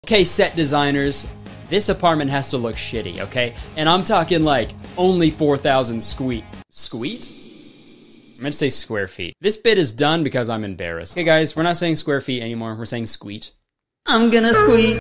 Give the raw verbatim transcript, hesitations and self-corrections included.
Okay, set designers, this apartment has to look shitty, okay? And I'm talking like only four thousand squeet. Squeet? I'm gonna say square feet. This bit is done because I'm embarrassed. Okay guys, we're not saying square feet anymore, we're saying squeet. I'm gonna squeet.